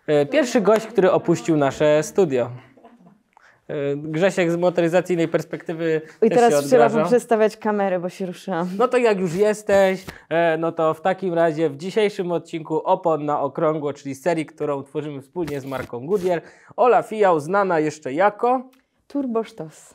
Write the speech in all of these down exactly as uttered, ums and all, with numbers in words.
Pierwszy gość, który opuścił nasze studio. Grzesiek z motoryzacyjnej perspektywy I też teraz się trzeba odgraża. poprzestawiać kamerę, bo się ruszyłam. No to jak już jesteś, no to w takim razie w dzisiejszym odcinku Opon na okrągło, czyli serii, którą tworzymy wspólnie z marką Goodyear, Ola Fijał, znana jeszcze jako... Turbo sztos.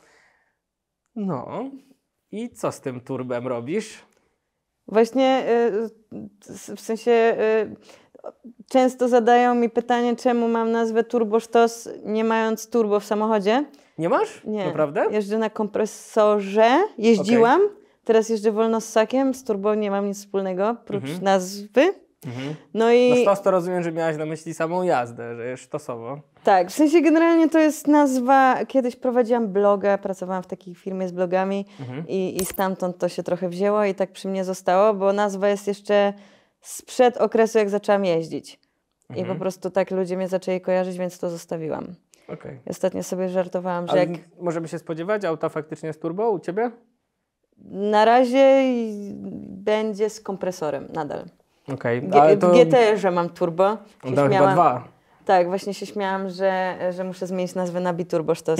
No i co z tym turbem robisz? Właśnie w sensie często zadają mi pytanie, czemu mam nazwę Turbo sztos, nie mając turbo w samochodzie. Nie masz? Nie. Naprawdę? Jeżdżę na kompresorze, jeździłam, okay. Teraz jeżdżę wolnossakiem, z turbo nie mam nic wspólnego, prócz mhm. nazwy. Mhm. No i... No sztos to rozumiem, że miałaś na myśli samą jazdę, że jest sztosowo. Tak, w sensie generalnie to jest nazwa, kiedyś prowadziłam bloga, pracowałam w takiej firmie z blogami mhm. i, i stamtąd to się trochę wzięło i tak przy mnie zostało, bo nazwa jest jeszcze sprzed okresu, jak zaczęłam jeździć. Mhm. I po prostu tak ludzie mnie zaczęli kojarzyć, więc to zostawiłam. Okay. Ostatnio sobie żartowałam, że Ale jak... możemy się spodziewać auta faktycznie z turbo u Ciebie? Na razie będzie z kompresorem nadal. Okay. Ale to... W G T R-ze mam turbo. No chyba dwa. Tak, właśnie się śmiałam, że, że muszę zmienić nazwę na Biturbo sztos.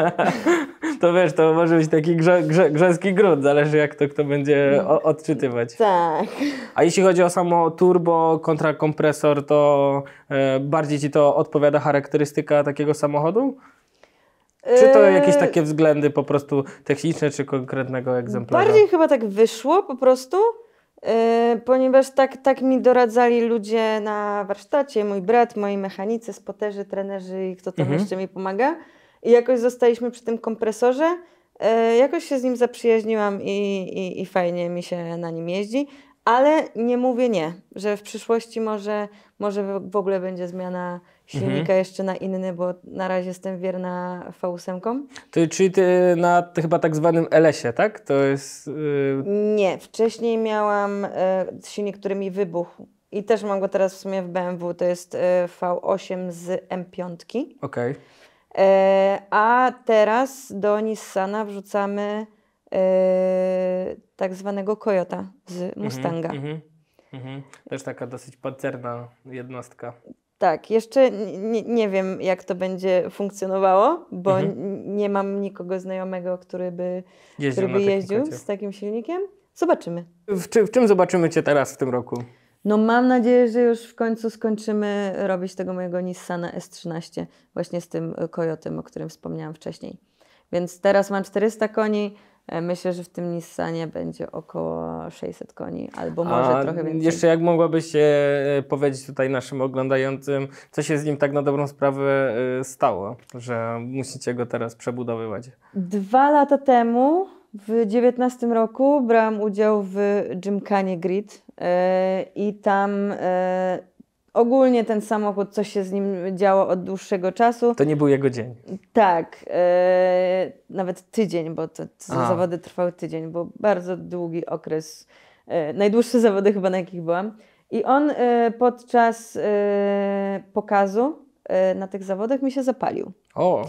To wiesz, to może być taki grze, grze, grzeski grunt, zależy jak to kto będzie o, odczytywać. Tak. A jeśli chodzi o samo turbo kontra kompresor, to e, bardziej Ci to odpowiada charakterystyka takiego samochodu? Czy to jakieś takie względy po prostu techniczne, czy konkretnego egzemplarza? Bardziej chyba tak wyszło po prostu. Yy, ponieważ tak, tak mi doradzali ludzie na warsztacie, mój brat, moi mechanicy, spoterzy, trenerzy i kto tam mhm. jeszcze mi pomaga. I jakoś zostaliśmy przy tym kompresorze. Yy, jakoś się z nim zaprzyjaźniłam i, i, i fajnie mi się na nim jeździ. Ale nie mówię nie, że w przyszłości może, może w ogóle będzie zmiana silnika mhm. jeszcze na inny, bo na razie jestem wierna V osiem. To, czyli ty na ty chyba tak zwanym L S-ie, tak? To jest... Yy... Nie, wcześniej miałam y, silnik, który mi wybuchł i też mam go teraz w sumie w B M W, to jest y, V osiem z M pięć. Okej. Okay. Y, a teraz do Nissana wrzucamy y, tak zwanego Coyota z Mustanga. Mm-hmm, mm-hmm. Też taka dosyć pancerna jednostka. Tak, jeszcze nie, nie wiem, jak to będzie funkcjonowało, bo mhm. nie mam nikogo znajomego, który by jeździł, który by jeździł z takim silnikiem. Zobaczymy. W, czy, w czym zobaczymy Cię teraz w tym roku? No mam nadzieję, że już w końcu skończymy robić tego mojego Nissana S trzynaście, właśnie z tym Coyotem, o którym wspomniałam wcześniej. Więc teraz mam czterysta koni. Myślę, że w tym Nissanie będzie około sześćset koni, albo może A trochę więcej. Jeszcze jak mogłabyś powiedzieć tutaj naszym oglądającym, co się z nim tak na dobrą sprawę stało, że musicie go teraz przebudowywać? Dwa lata temu, w dziewiętnastym roku, brałam udział w Gymkhanie Grid yy, i tam yy, ogólnie ten samochód, co się z nim działo od dłuższego czasu. To nie był jego dzień. Tak, yy, nawet tydzień, bo to, to zawody trwały tydzień, bo bardzo długi okres, yy, najdłuższe zawody chyba na jakich byłam. I on yy, podczas yy, pokazu yy, na tych zawodach mi się zapalił. O.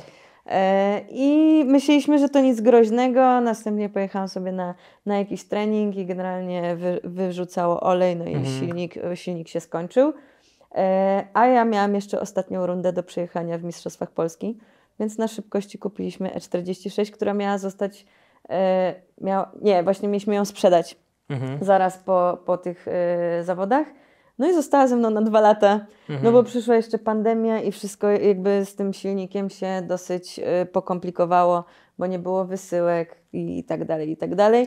I myśleliśmy, że to nic groźnego, następnie pojechałam sobie na, na jakiś trening i generalnie wy, wyrzucało olej, no i mhm. silnik, silnik się skończył. A ja miałam jeszcze ostatnią rundę do przejechania w Mistrzostwach Polski, więc na szybkości kupiliśmy E czterdzieści sześć, która miała zostać, miała, nie, właśnie mieliśmy ją sprzedać mhm. zaraz po, po tych zawodach. No i została ze mną na dwa lata, mhm. no bo przyszła jeszcze pandemia i wszystko jakby z tym silnikiem się dosyć y, pokomplikowało, bo nie było wysyłek i, i tak dalej, i tak dalej.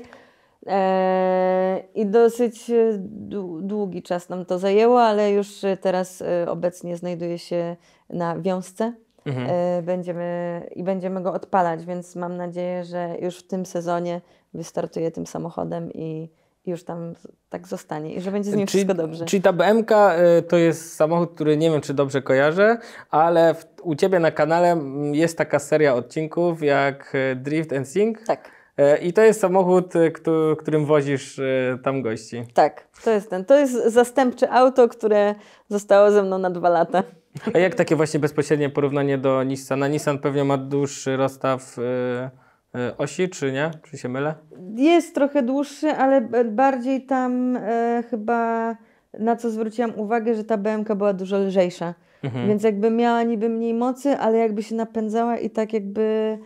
E, I dosyć długi czas nam to zajęło, ale już teraz y, obecnie znajduje się na wiązce mhm. e, będziemy, i będziemy go odpalać, więc mam nadzieję, że już w tym sezonie wystartuję tym samochodem i już tam tak zostanie i że będzie z nim czyli, wszystko dobrze. Czyli ta B M ka y, to jest samochód, który nie wiem, czy dobrze kojarzę, ale w, u Ciebie na kanale jest taka seria odcinków jak Drift and Sing. Tak. Y, I to jest samochód, y, który, którym wozisz y, tam gości. Tak, to jest ten. To jest zastępcze auto, które zostało ze mną na dwa lata. A jak takie właśnie bezpośrednie porównanie do Nissana? Nissan pewnie ma dłuższy rozstaw y, osi, czy nie? Czy się mylę? Jest trochę dłuższy, ale bardziej tam e, chyba na co zwróciłam uwagę, że ta B M K była dużo lżejsza. Mhm. Więc jakby miała niby mniej mocy, ale jakby się napędzała i tak jakby...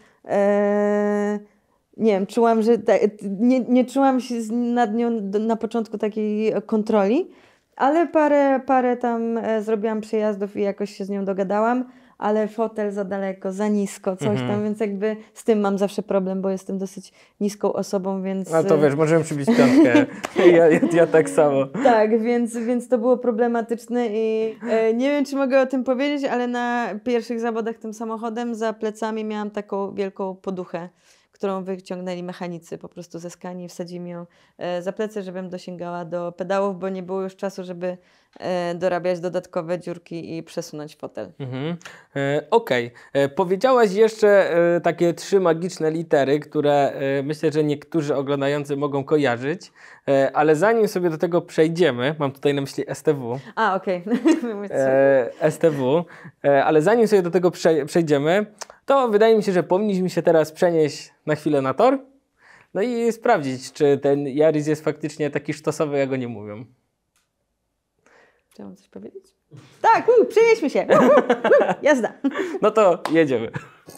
E, nie wiem, czułam, że... Ta, nie, nie czułam się z- nad nią do- na początku takiej kontroli, ale parę, parę tam e, zrobiłam przejazdów i jakoś się z nią dogadałam, ale fotel za daleko, za nisko, coś Mhm. tam, więc jakby z tym mam zawsze problem, bo jestem dosyć niską osobą, więc... A to wiesz, możemy przybić piątkę. Ja, ja, ja tak samo. Tak, więc, więc to było problematyczne i e, nie wiem, czy mogę o tym powiedzieć, ale na pierwszych zawodach tym samochodem za plecami miałam taką wielką poduchę, którą wyciągnęli mechanicy po prostu ze skani i wsadzili mi ją e, za plecy, żebym dosięgała do pedałów, bo nie było już czasu, żeby e, dorabiać dodatkowe dziurki i przesunąć fotel. Mhm. E, Okej. E, Powiedziałaś jeszcze e, takie trzy magiczne litery, które e, myślę, że niektórzy oglądający mogą kojarzyć, e, ale zanim sobie do tego przejdziemy, mam tutaj na myśli S T W, A, okej. e, S T W, e, ale zanim sobie do tego prze, przejdziemy, to wydaje mi się, że powinniśmy się teraz przenieść na chwilę na tor, no i sprawdzić, czy ten Yaris jest faktycznie taki sztosowy, jak o nim mówią. Chciałam coś powiedzieć? Tak, u, przenieśmy się. U, u, u, jazda. No to jedziemy.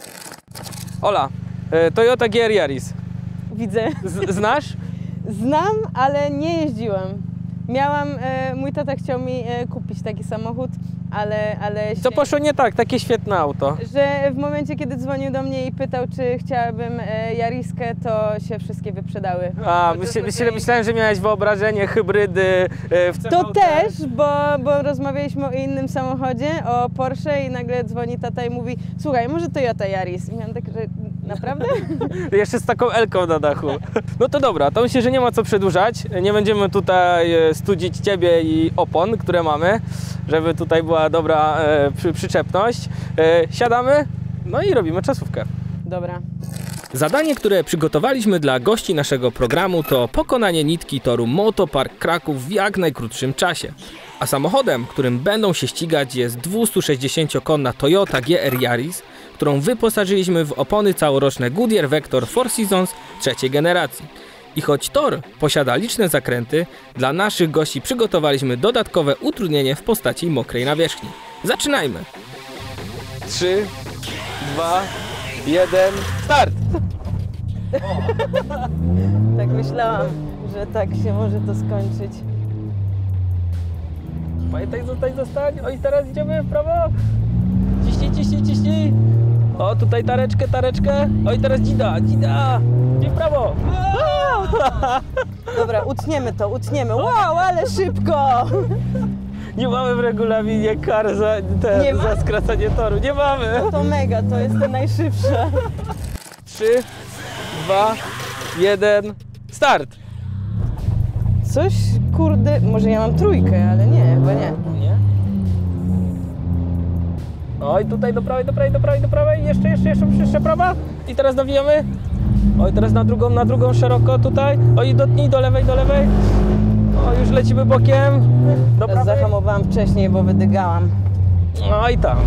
Ola, e, Toyota G R Yaris. Widzę. Z, znasz? Znam, ale nie jeździłam. Miałam, e, mój tata chciał mi e, kupić taki samochód, ale, ale się, Co poszło nie tak? Takie świetne auto. że w momencie, kiedy dzwonił do mnie i pytał, czy chciałabym e, Yariskę, to się wszystkie wyprzedały. A, Bo myśl, to myśl, sobie- myślałem, że miałeś wyobrażenie hybrydy e, w C V T. To też, bo, bo rozmawialiśmy o innym samochodzie, o Porsche i nagle dzwoni tata i mówi: słuchaj, może Toyota Yaris. I miałam tak, że naprawdę? Jeszcze z taką Elką na dachu. No to dobra, to myślę, że nie ma co przedłużać. Nie będziemy tutaj e, studzić Ciebie i opon, które mamy, żeby tutaj była dobra e, przy, przyczepność. E, siadamy, no i robimy czasówkę. Dobra. Zadanie, które przygotowaliśmy dla gości naszego programu, to pokonanie nitki toru Motopark Kraków w jak najkrótszym czasie. A samochodem, którym będą się ścigać, jest dwustuszesdziesięciokonna Toyota G R Yaris, którą wyposażyliśmy w opony całoroczne Goodyear Vector Four Seasons trzeciej generacji. I choć tor posiada liczne zakręty, dla naszych gości przygotowaliśmy dodatkowe utrudnienie w postaci mokrej nawierzchni. Zaczynajmy! trzy, dwa, jeden, start! Tak myślałam, że tak się może to skończyć. Pamiętaj, zostań, zostań. Oj, teraz idziemy w prawo. Ciśnij, ciśnij, ciśnij. O, tutaj tareczkę, tareczkę. Oj, teraz dzida, dzida. Gdzie w prawo? Dobra, utniemy to, utniemy. Wow, ale szybko! Nie mamy w regulaminie kar za, te, Nie ma? za skracanie toru. Nie mamy. To mega, to jest najszybsze. trzy, dwa, jeden, start. Coś, kurde, może ja mam trójkę, ale nie, chyba nie. Nie? Oj, tutaj do prawej, do prawej, do prawej, do prawej. Jeszcze, jeszcze, jeszcze, jeszcze prawa. I teraz nawijamy. Oj, teraz na drugą, na drugą szeroko tutaj. Oj, dotknij do lewej, do lewej. O, już lecimy bokiem. Do Teraz prawej. zahamowałam wcześniej, bo wydygałam. No i tam.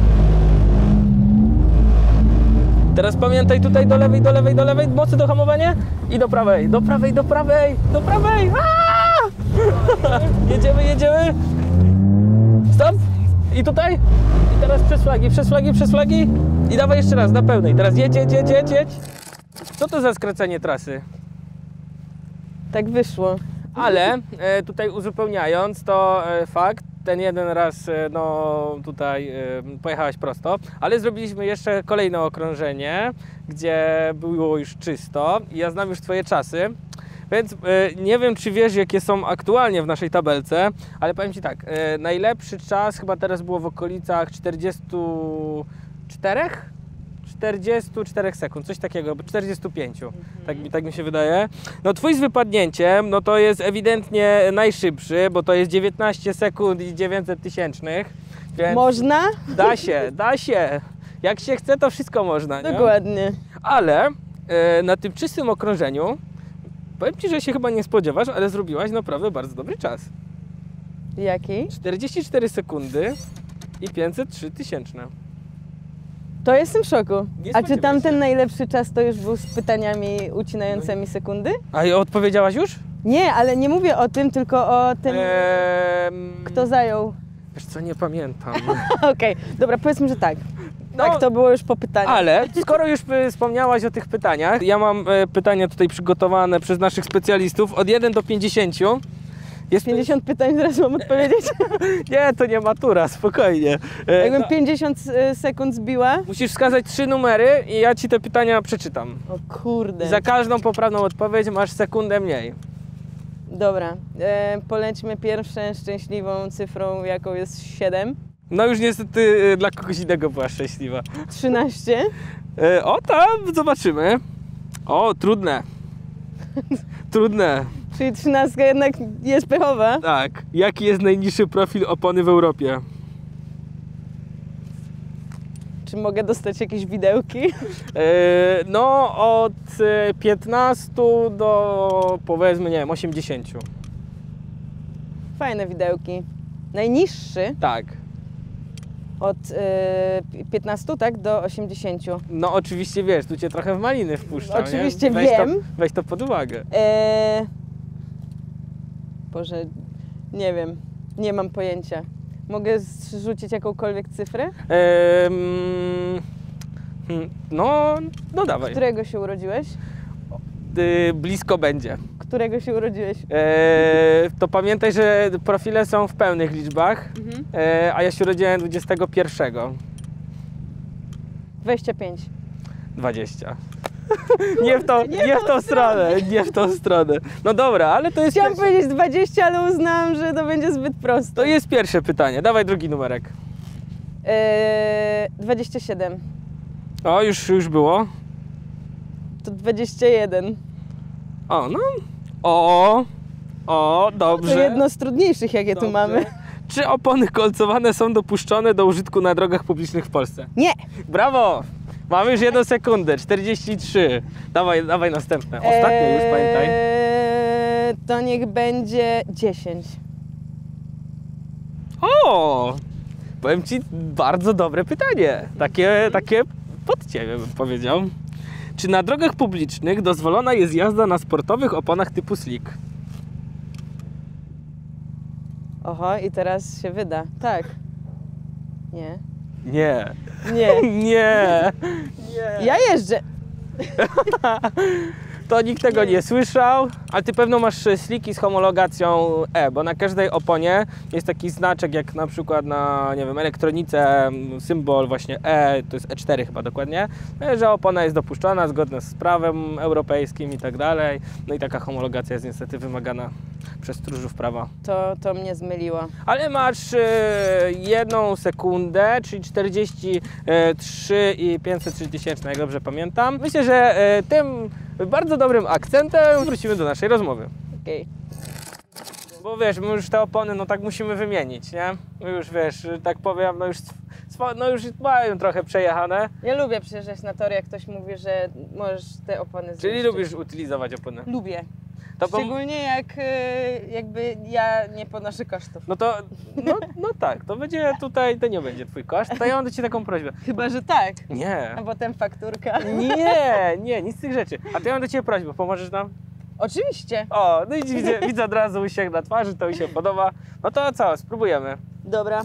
Teraz pamiętaj tutaj do lewej, do lewej, do lewej. Mocne dohamowanie. I do prawej, do prawej, do prawej, do prawej. Aaaa! Jedziemy, jedziemy. Stop. I tutaj. I teraz przez flagi, przez flagi, przez flagi. I dawaj jeszcze raz, na pełnej. Teraz jedź, jedź, jedź, jedź, jedź. Co to za skracanie trasy? Tak wyszło. Ale e, tutaj uzupełniając, to e, fakt, ten jeden raz e, no tutaj e, pojechałaś prosto, ale zrobiliśmy jeszcze kolejne okrążenie, gdzie było już czysto i ja znam już Twoje czasy, więc e, nie wiem, czy wiesz, jakie są aktualnie w naszej tabelce, ale powiem Ci tak, e, najlepszy czas chyba teraz było w okolicach czterdziestu czterech? czterdziestu czterech sekund, coś takiego, czterdziestu pięciu, tak, mi- tak mi się wydaje. No twój z wypadnięciem, no to jest ewidentnie najszybszy, bo to jest dziewiętnaście sekund i dziewięćset tysięcznych, więc Można? da się, da się. Jak się chce, to wszystko można, nie? Dokładnie. Ale e, na tym czystym okrążeniu, powiem Ci, że się chyba nie spodziewasz, ale zrobiłaś naprawdę bardzo dobry czas. Jaki? czterdzieści cztery sekundy i pięćset trzy tysięczne. To jestem w szoku. Nie A czy spodziewaj tamten się. najlepszy czas to już był z pytaniami ucinającymi sekundy? A i odpowiedziałaś już? Nie, ale nie mówię o tym, tylko o tym, Eee, kto zajął. Wiesz co, nie pamiętam. Okej, okay. Dobra, powiedzmy, że tak. No, tak, to było już po pytaniu. Ale skoro już y, wspomniałaś o tych pytaniach, ja mam y, pytania tutaj przygotowane przez naszych specjalistów od jeden do pięćdziesięciu. Jest pięćdziesiąt pytań, zaraz mam odpowiedzieć. Nie, to nie matura, spokojnie. E, Jakbym no, pięćdziesiąt sekund zbiła. musisz wskazać trzy numery i ja ci te pytania przeczytam. O kurde. Za każdą poprawną odpowiedź masz sekundę mniej. Dobra, e, polećmy pierwszą szczęśliwą cyfrą, jaką jest siedem. No już niestety y, dla kogoś innego była szczęśliwa. trzynaście. E, o tam, zobaczymy. O, trudne. Trudne. Czyli trzynastka jednak jest pechowa. Tak. Jaki jest najniższy profil opony w Europie? Czy mogę dostać jakieś widełki? E, no od e, piętnastu do powiedzmy, nie wiem, osiemdziesięciu. Fajne widełki. Najniższy Tak. od e, piętnastu, tak, do osiemdziesięciu. No oczywiście wiesz, tu cię trochę w maliny wpuszczam. Oczywiście nie? Weź wiem. To, weź to pod uwagę. E... Boże, nie wiem, nie mam pojęcia. Mogę zrzucić jakąkolwiek cyfrę? Ehm, hmm, no, no dawaj. Którego się urodziłeś? Y, blisko będzie. Którego się urodziłeś? E, to pamiętaj, że profile są w pełnych liczbach, Mhm. e, a ja się urodziłem dwudziestego pierwszego. dwadzieścia pięć. dwadzieścia. Nie w, to, nie w tą stronę, nie w tą stronę. No dobra, ale to jest, Chciałam pierwsze, powiedzieć dwadzieścia, ale uznałam, że to będzie zbyt proste. to jest pierwsze pytanie. Dawaj drugi numerek. Eee, dwadzieścia siedem. O, już, już było. To dwadzieścia jeden. O, no. O, o, dobrze. To jedno z trudniejszych, jakie Dobrze. tu mamy. Czy opony kolcowane są dopuszczone do użytku na drogach publicznych w Polsce? Nie! Brawo! Mamy już jedną sekundę, czterdzieści trzy. Dawaj, dawaj następne. Ostatnie już, pamiętaj. Eee, to niech będzie dziesięć. O! Powiem ci, bardzo dobre pytanie. Takie, takie pod ciebie bym powiedział. Czy na drogach publicznych dozwolona jest jazda na sportowych oponach typu slick? Oho, i teraz się wyda. Tak. Nie. Nie. Nie. Nie. Ja jeżdżę. To nikt tego nie słyszał, ale ty pewno masz sliki z homologacją E, bo na każdej oponie jest taki znaczek, jak na przykład na, nie wiem, elektronice, symbol właśnie E, to jest E cztery chyba dokładnie, że opona jest dopuszczona zgodna z prawem europejskim i tak dalej. No i taka homologacja jest niestety wymagana przez stróżów prawa. To, to mnie zmyliło. Ale masz e, jedną sekundę, czyli czterdzieści trzy i pięćset trzy tysięczne, jak dobrze pamiętam. Myślę, że e, tym bardzo dobrym akcentem wrócimy do naszej rozmowy. Okej. Bo wiesz, my już te opony, no tak musimy wymienić, nie? My już wiesz, tak powiem, no już, swo- no już mają trochę przejechane. Ja lubię przyjeżdżać na tory, jak ktoś mówi, że możesz te opony Czyli zniszczyć. lubisz utylizować opony. Lubię. To pom- Szczególnie jak y, jakby ja nie ponoszę kosztów. No to, no, no tak, to będzie tutaj, to nie będzie twój koszt. To ja mam do ciebie taką prośbę. Chyba, że tak. Nie. A potem fakturka. Nie, nie, nic z tych rzeczy. A to ja mam do ciebie prośbę, pomożesz nam? Oczywiście. O, no i widzę, widzę od razu uśmiech na twarzy, to mi się podoba. No to co, spróbujemy. Dobra.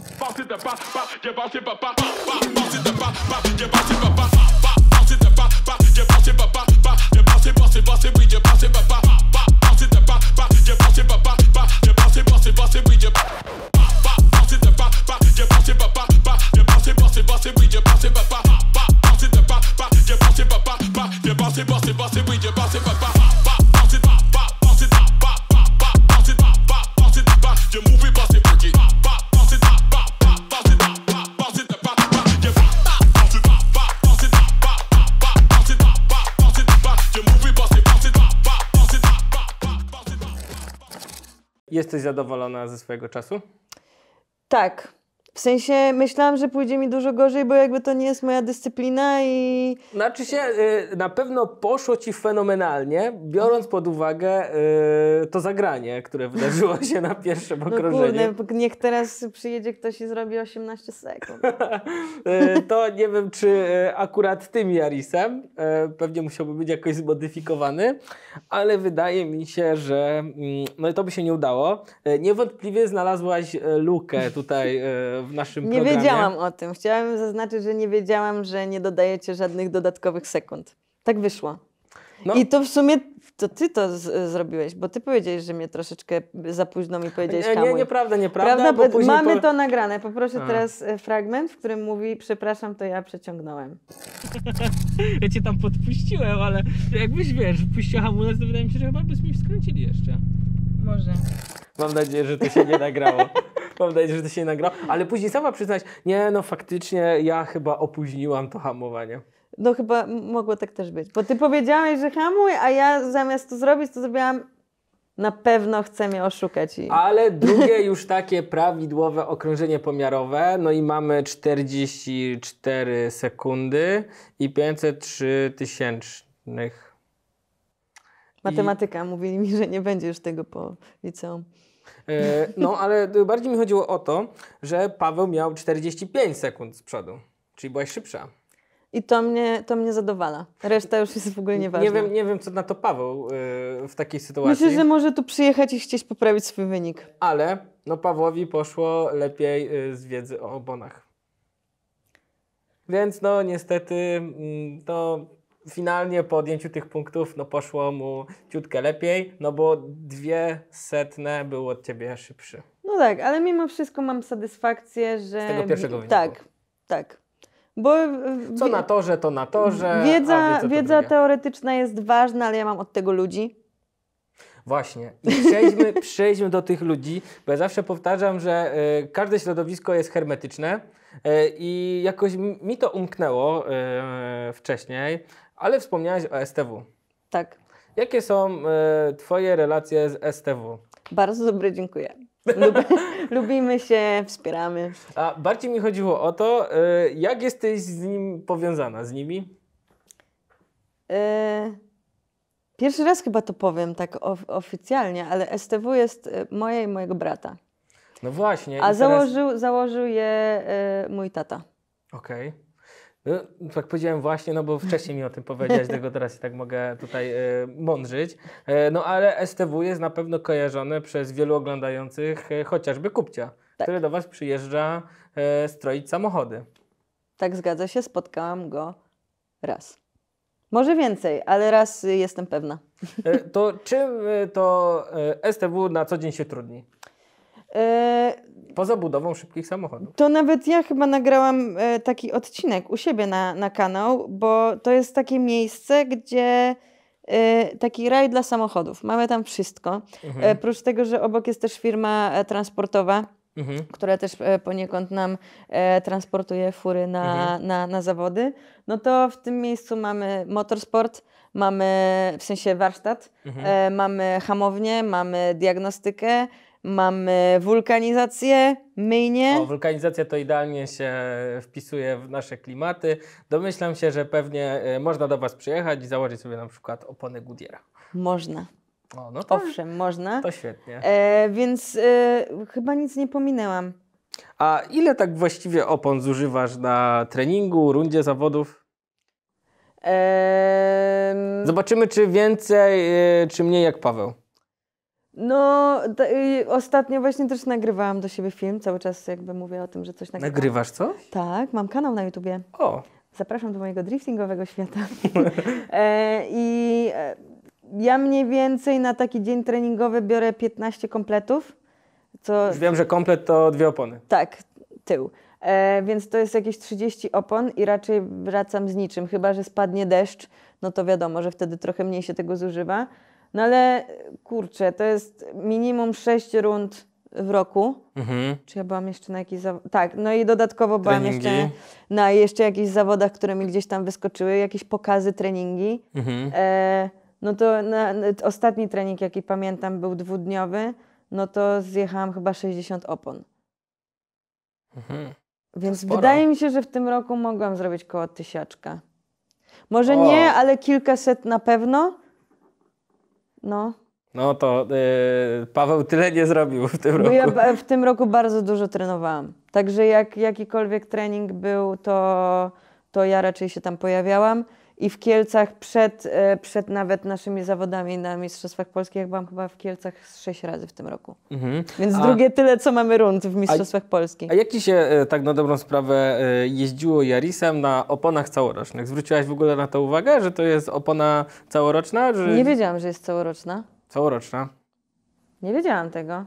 Jesteś zadowolona ze swojego czasu? Tak. W sensie myślałam, że pójdzie mi dużo gorzej, bo jakby to nie jest moja dyscyplina i... Znaczy się, y, na pewno poszło ci fenomenalnie, biorąc pod uwagę y, to zagranie, które wydarzyło się na pierwszym okrążeniu. No kurde, niech teraz przyjedzie ktoś i zrobi osiemnaście sekund. y, to nie wiem, czy y, akurat tym Yarisem, y, pewnie musiałby być jakoś zmodyfikowany, ale wydaje mi się, że y, no to by się nie udało. Y, niewątpliwie znalazłaś y, lukę tutaj y, w naszym Nie programie. wiedziałam o tym. Chciałam zaznaczyć, że nie wiedziałam, że nie dodajecie żadnych dodatkowych sekund. Tak wyszło. No. I to w sumie to ty to z- zrobiłeś, bo ty powiedziałeś, że mnie troszeczkę za późno mi powiedziałeś Nie, nie, hamuj. nieprawda, nieprawda, Prawda? bo później Mamy po... to nagrane. Poproszę A. teraz e, fragment, w którym mówi: przepraszam, to ja przeciągnąłem. Ja cię tam podpuściłem, ale jakbyś, wiesz, puścił hamulec, to wydaje mi się, że chyba byśmy mi skręcili jeszcze. Może. Mam nadzieję, że to się nie nagrało. Mam nadzieję, że to się nie nagrało. Ale później sama przyznać, nie no faktycznie ja chyba opóźniłam to hamowanie. No chyba m- mogło tak też być. Bo ty powiedziałeś, że hamuj, a ja zamiast to zrobić, to zrobiłam: na pewno chce mnie oszukać. I... Ale drugie już takie prawidłowe okrążenie pomiarowe, no i mamy czterdzieści cztery sekundy i pięćset trzy tysięcznych. Matematyka. Mówili mi, że nie będzie już tego po liceum. E, No, ale bardziej mi chodziło o to, że Paweł miał czterdzieści pięć sekund z przodu, czyli byłaś szybsza. I to mnie, to mnie zadowala. Reszta już jest w ogóle nieważna. Nie wiem, nie wiem, co na to Paweł yy, w takiej sytuacji. Myślę, że może tu przyjechać i chcieć poprawić swój wynik. Ale no Pawłowi poszło lepiej yy, z wiedzy o oponach. Więc no niestety mm, to finalnie po odjęciu tych punktów no poszło mu ciutkę lepiej, no bo dwie setne był od ciebie szybszy. No tak, ale mimo wszystko mam satysfakcję, że... Z tego pierwszego wyniku. Tak, tak. Bo e, Co wie- na torze, to na torze. wiedza, a wiedza, to wiedza drugie. teoretyczna jest ważna, ale ja mam od tego ludzi. Właśnie. I przejdźmy, przejdźmy do tych ludzi, bo ja zawsze powtarzam, że y, każde środowisko jest hermetyczne y, i jakoś m- mi to umknęło y, wcześniej, ale wspomniałaś o S T W. Tak, Jakie są y, Twoje relacje z S T W? bardzo dobre, dziękuję. Lub, lubimy się, wspieramy. A bardziej mi chodziło o to, y, jak jesteś z nim powiązana, z nimi? E, Pierwszy raz chyba to powiem tak of, oficjalnie, ale S T W jest e, moje i mojego brata. No właśnie. i A teraz- założył, założył je e, mój tata. Okej. No, tak powiedziałem właśnie, no bo wcześniej mi o tym powiedziałeś, dlatego teraz się tak mogę tutaj e, mądrzyć. E, no ale S T W jest na pewno kojarzone przez wielu oglądających, e, chociażby Kupcia, Tak. który do Was przyjeżdża e, stroić samochody. Tak, zgadza się, spotkałam go raz. Może więcej, ale raz y, jestem pewna. E, to czym e, to e, S T W na co dzień się trudni? E, Poza budową szybkich samochodów. To nawet ja chyba nagrałam e, taki odcinek u siebie na, na kanał, bo to jest takie miejsce, gdzie e, taki raj dla samochodów. Mamy tam wszystko. Mhm. E, Oprócz tego, że obok jest też firma e, transportowa, Mhm. która też e, poniekąd nam e, transportuje fury na, Mhm. na, na zawody, no to w tym miejscu mamy motorsport, mamy w sensie warsztat, Mhm. e, mamy hamownię, mamy diagnostykę, mamy wulkanizację, myjnię. O, wulkanizacja to idealnie się wpisuje w nasze klimaty. Domyślam się, że pewnie e, można do Was przyjechać i założyć sobie na przykład opony Goodyeara. Można, O, no to, owszem, można. to świetnie. E, więc e, chyba nic nie pominęłam. A ile tak właściwie opon zużywasz na treningu, rundzie zawodów? E, Zobaczymy, czy więcej, e, czy mniej jak Paweł. no, to, y, ostatnio właśnie też nagrywałam do siebie film, cały czas jakby mówię o tym, że coś nagrywam. Nagrywasz co? Tak, mam kanał na YouTubie. O, Zapraszam do mojego driftingowego świata. e, I e, ja mniej więcej na taki dzień treningowy biorę piętnaście kompletów. Co, już wiem, że komplet to dwie opony. tak, tył. E, więc to jest jakieś trzydzieści opon i raczej wracam z niczym. Chyba że spadnie deszcz, no to wiadomo, że wtedy trochę mniej się tego zużywa. No ale kurczę, to jest minimum sześć rund w roku. Mhm. Czy ja byłam jeszcze na jakichś zawodach? Tak, no i dodatkowo byłam Treningi. jeszcze na jeszcze jakichś zawodach, które mi gdzieś tam wyskoczyły, jakieś pokazy, treningi. Mhm. E, no to na, na, ostatni trening, jaki pamiętam, był dwudniowy, no to zjechałam chyba sześćdziesiąt opon. Mhm. Więc Sporo. wydaje mi się, że w tym roku mogłam zrobić koło tysiaczka. Może O. nie, ale kilkaset na pewno. No. No to yy, Paweł tyle nie zrobił w tym Bo roku. ja ba- w tym roku bardzo dużo trenowałam. Także jak jakikolwiek trening był, to, to ja raczej się tam pojawiałam. I w Kielcach przed, e, przed nawet naszymi zawodami na Mistrzostwach Polskich, jak byłam chyba w Kielcach z sześć razy w tym roku. Mhm. Więc A- drugie tyle, co mamy rund w Mistrzostwach Polskich. A jak Ci się e, tak na dobrą sprawę e, jeździło Yarisem na oponach całorocznych? Zwróciłaś w ogóle na to uwagę, że to jest opona całoroczna? Że... Nie wiedziałam, że jest całoroczna. Całoroczna. Nie wiedziałam tego.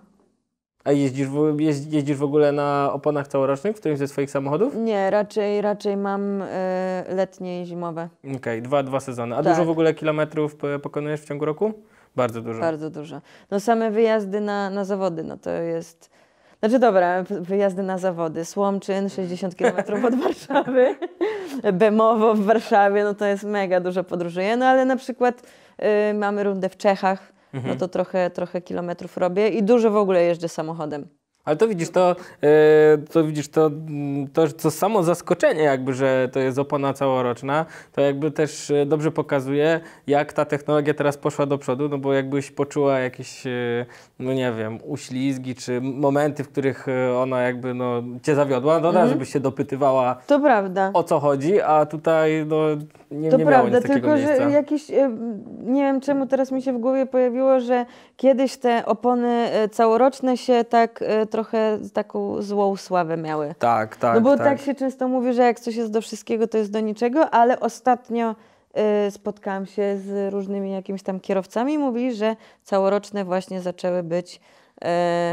A jeździsz w, jeździ- jeździsz w ogóle na oponach całorocznych w którymś ze swoich samochodów? Nie, raczej, raczej mam e, letnie i zimowe. Okej, dwa, dwa sezony. A Tak. dużo w ogóle kilometrów po- pokonujesz w ciągu roku? Bardzo dużo. Bardzo dużo. No same wyjazdy na, na zawody, no to jest... Znaczy dobra, wyjazdy na zawody. Słomczyn, sześćdziesiąt kilometrów od Warszawy. Bemowo w Warszawie, no to jest mega dużo podróżuję. No ale na przykład y, mamy rundę w Czechach, Mhm. no to trochę, trochę kilometrów robię i dużo w ogóle jeżdżę samochodem. Ale to widzisz, to, e, to widzisz, to, mm, to, to samo zaskoczenie jakby, że to jest opona całoroczna, to jakby też e, dobrze pokazuje, jak ta technologia teraz poszła do przodu, no bo jakbyś poczuła jakieś, e, no nie wiem, uślizgi, czy momenty, w których e, ona jakby, no, cię zawiodła, no mhm. żebyś się dopytywała, To prawda. o co chodzi, a tutaj, no, nie, To nie miało prawda, nic takiego tylko miejsca. że jakiś, e, nie wiem czemu teraz mi się w głowie pojawiło, że kiedyś te opony e, całoroczne się tak e, trochę taką złą sławę miały. Tak, tak, No bo tak. tak się często mówi, że jak coś jest do wszystkiego, to jest do niczego, ale ostatnio y, spotkałam się z różnymi jakimiś tam kierowcami i mówili, że całoroczne właśnie zaczęły być y,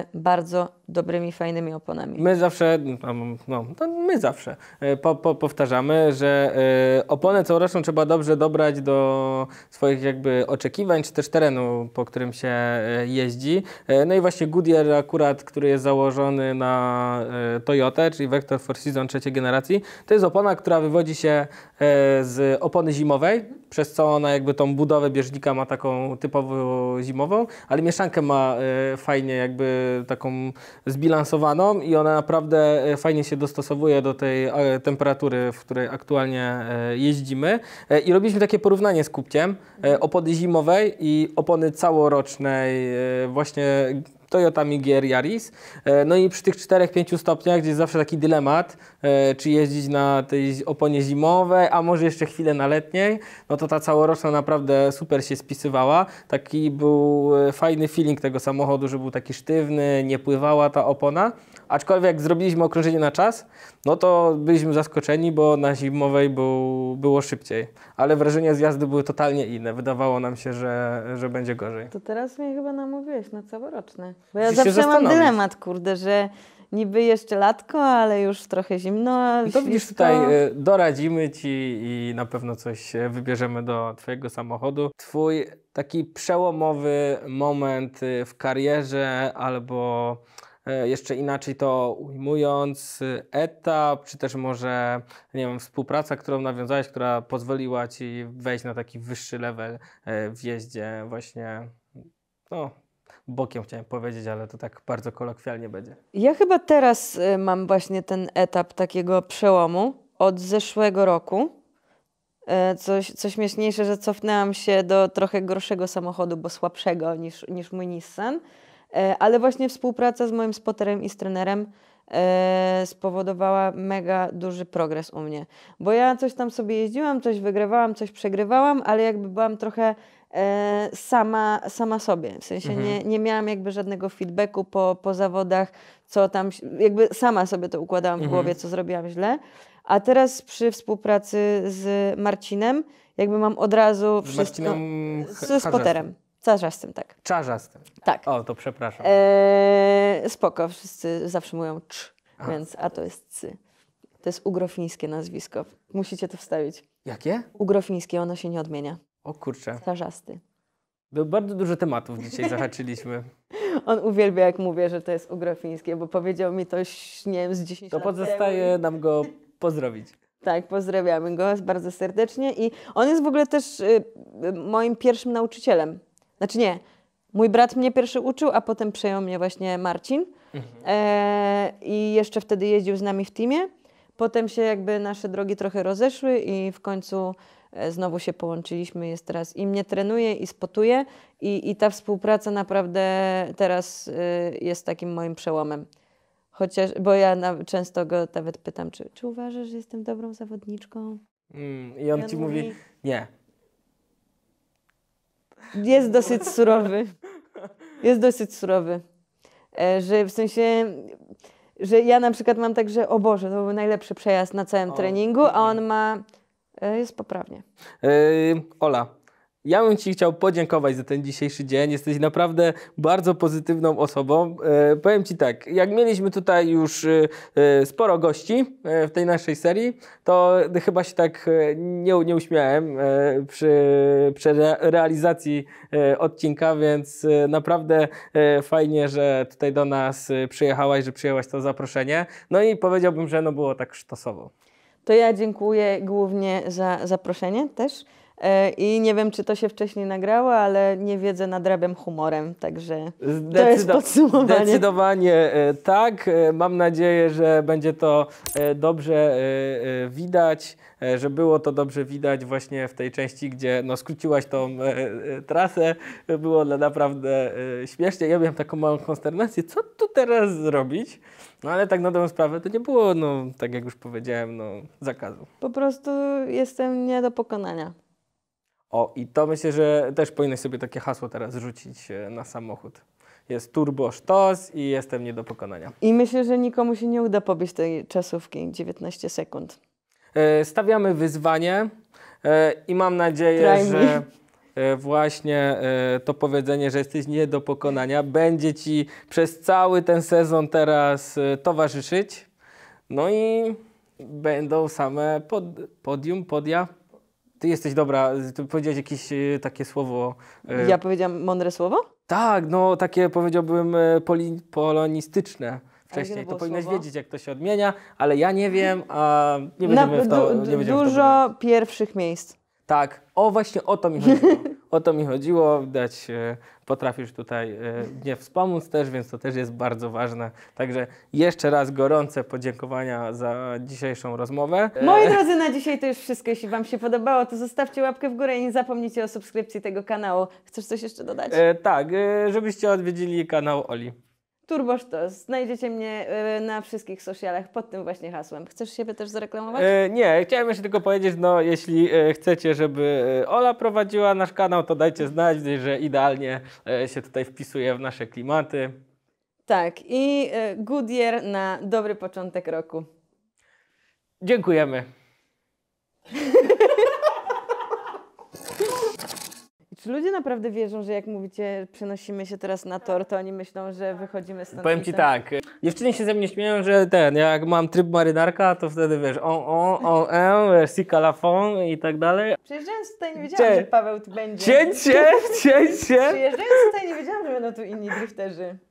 bardzo dobrymi, fajnymi oponami. My zawsze, no, no to my zawsze e, po, po, powtarzamy, że e, oponę całoroczną trzeba dobrze dobrać do swoich jakby oczekiwań, czy też terenu, po którym się e, jeździ. E, no i właśnie Goodyear akurat, który jest założony na e, Toyotę, czyli Vector Four Season trzeciej generacji, to jest opona, która wywodzi się e, z opony zimowej, przez co ona jakby tą budowę bieżnika ma taką typowo zimową, ale mieszankę ma e, fajnie jakby taką zbilansowaną i ona naprawdę e, fajnie się dostosowuje do tej e, temperatury, w której aktualnie e, jeździmy. E, I robiliśmy takie porównanie z Kupciem e, opony zimowej i opony całorocznej e, właśnie Toyotami G R Yaris. E, No i przy tych czterech pięciu stopniach, gdzie jest zawsze taki dylemat, e, czy jeździć na tej oponie zimowej, a może jeszcze chwilę na letniej, no to ta całoroczna naprawdę super się spisywała. Taki był e, fajny feeling tego samochodu, że był taki sztywny, nie pływała ta opona. Aczkolwiek jak zrobiliśmy okrążenie na czas, no to byliśmy zaskoczeni, bo na zimowej był, było szybciej. Ale wrażenia z jazdy były totalnie inne. Wydawało nam się, że, że będzie gorzej. To teraz mnie chyba namówiłeś na całoroczne. Bo ja Musisz się zawsze mam zastanowić. dylemat, kurde, że niby jeszcze latko, ale już trochę zimno, a No to widzisz, ślisko. tutaj y, doradzimy Ci i na pewno coś y, wybierzemy do Twojego samochodu. Twój taki przełomowy moment y, w karierze albo y, jeszcze inaczej to ujmując, y, etap, czy też może, nie wiem, współpraca, którą nawiązałeś, która pozwoliła Ci wejść na taki wyższy level y, w jeździe właśnie, no, bokiem chciałem powiedzieć, ale to tak bardzo kolokwialnie będzie. Ja chyba teraz y, mam właśnie ten etap takiego przełomu od zeszłego roku. E, Coś, coś śmieszniejsze, że cofnęłam się do trochę gorszego samochodu, bo słabszego niż, niż mój Nissan. E, Ale właśnie współpraca z moim spoterem i z trenerem e, spowodowała mega duży progres u mnie. Bo ja coś tam sobie jeździłam, coś wygrywałam, coś przegrywałam, ale jakby byłam trochę e, sama, sama sobie. W sensie Mhm. nie, nie miałam jakby żadnego feedbacku po, po zawodach, co tam, jakby sama sobie to układałam w Mhm. głowie, co zrobiłam źle. A teraz przy współpracy z Marcinem, jakby mam od razu Z wszystko... Marcinem Z spoterem. Czarzastym, tak. Czarzastym. Tak. O, to przepraszam. Eee, spoko, wszyscy zawsze mówią cz, Aha. więc a to jest cy. To jest ugrofińskie nazwisko. Musicie to wstawić. Jakie? Ugrofińskie, ono się nie odmienia. O kurczę. Czarzasty. Do bardzo dużo tematów dzisiaj zahaczyliśmy. On uwielbia, jak mówię, że to jest ugrofińskie, bo powiedział mi to, nie wiem, z dziesięć To lat pozostaje temu. nam go pozdrowić. Tak, pozdrawiamy go bardzo serdecznie i on jest w ogóle też y, y, moim pierwszym nauczycielem. Znaczy nie, mój brat mnie pierwszy uczył, a potem przejął mnie właśnie Marcin. Mhm. E, I jeszcze wtedy jeździł z nami w teamie. Potem się jakby nasze drogi trochę rozeszły i w końcu e, znowu się połączyliśmy. Jest teraz i mnie trenuje, i spotuje. I, i ta współpraca naprawdę teraz y, jest takim moim przełomem. Chociaż, bo ja na, często go nawet pytam, czy, czy uważasz, że jestem dobrą zawodniczką? Mm, I on I on ci mówi, mówi, nie. Jest dosyć surowy. Jest dosyć surowy. E, że w sensie, że ja na przykład mam tak, że o Boże, to był najlepszy przejazd na całym O, treningu, a on ma, e, jest poprawnie. Yy, Ola, ja bym Ci chciał podziękować za ten dzisiejszy dzień. Jesteś naprawdę bardzo pozytywną osobą. E, powiem Ci tak, jak mieliśmy tutaj już e, sporo gości e, w tej naszej serii, to chyba się tak e, nie, nie uśmiałem e, przy, przy re, realizacji e, odcinka, więc e, naprawdę e, fajnie, że tutaj do nas e, przyjechałaś, że przyjęłaś to zaproszenie. No i powiedziałbym, że no było tak sztosowo. To ja dziękuję głównie za zaproszenie też. I nie wiem, czy to się wcześniej nagrało, ale niewiedzę nadrabiam humorem, także Zdecydo- to jest podsumowanie. Zdecydowanie e, tak. E, Mam nadzieję, że będzie to e, dobrze e, e, widać, e, że było to dobrze widać właśnie w tej części, gdzie no, skróciłaś tą e, e, trasę. Było dla naprawdę e, śmiesznie. Ja miałem taką małą konsternację, co tu teraz zrobić? No ale tak na dobrą sprawę to nie było, no tak jak już powiedziałem, no zakazu. Po prostu jestem nie do pokonania. O, i to myślę, że też powinnaś sobie takie hasło teraz rzucić e, na samochód. Jest turbo sztos i jestem nie do pokonania. I myślę, że nikomu się nie uda pobić tej czasówki dziewiętnaście sekund. E, stawiamy wyzwanie e, i mam nadzieję, Try me. że e, właśnie e, to powiedzenie, że jesteś nie do pokonania, będzie Ci przez cały ten sezon teraz e, towarzyszyć. No i będą same pod, podium, podia. Ty jesteś dobra, ty powiedziałeś jakieś e, takie słowo. E, Ja powiedziałam mądre słowo? Tak, no takie powiedziałbym e, poli, polonistyczne wcześniej. to To było powinnaś słowo? wiedzieć, jak to się odmienia, ale ja nie wiem, a nie będziemy Na, w to, du, nie będziemy w to dużo pierwszych miejsc. Tak, o właśnie o to mi chodziło. O to mi chodziło, widać, e, potrafisz tutaj e, mnie wspomóc też, więc to też jest bardzo ważne. Także jeszcze raz gorące podziękowania za dzisiejszą rozmowę. E, Moi drodzy, na dzisiaj to już wszystko. Jeśli Wam się podobało, to zostawcie łapkę w górę i nie zapomnijcie o subskrypcji tego kanału. Chcesz coś jeszcze dodać? e, tak, e, żebyście odwiedzili kanał Oli. Turbo Sztos. Znajdziecie mnie y, na wszystkich socialach pod tym właśnie hasłem. Chcesz siebie też zareklamować? E, nie, chciałem jeszcze tylko powiedzieć, no jeśli e, chcecie, żeby e, Ola prowadziła nasz kanał, to dajcie znać, że idealnie e, się tutaj wpisuje w nasze klimaty. Tak. I y, Goodyear na dobry początek roku. Dziękujemy. Czy ludzie naprawdę wierzą, że jak mówicie, przenosimy się teraz na tor, to oni myślą, że wychodzimy stąd? Powiem Ci i tak, dziewczyny się ze mnie śmieją, że ten, jak mam tryb marynarka, to wtedy wiesz, on, on, on, on, sika la fon i tak dalej. Przyjeżdżając tutaj nie wiedziałam, Cie- że Paweł tu będzie. Cięcie, cięcie. Przyjeżdżając tutaj nie wiedziałam, że będą tu inni drifterzy.